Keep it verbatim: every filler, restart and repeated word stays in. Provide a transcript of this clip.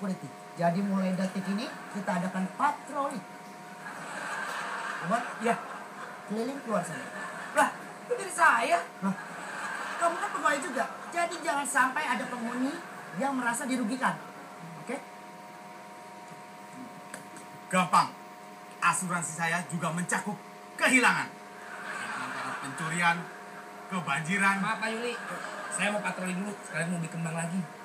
security. Jadi mulai detik ini kita adakan patroli. Apa? Ya. Keliling keluar sana. Lah, itu dari saya. Nah, kamu kan pegawai juga. Jadi jangan sampai ada penghuni yang merasa dirugikan. Oke? Gampang. Asuransi saya juga mencakup kehilangan. Antara pencurian, kebanjiran. Maaf Pak Yuli, saya mau patroli dulu. Sekalian mau beli kembang lagi.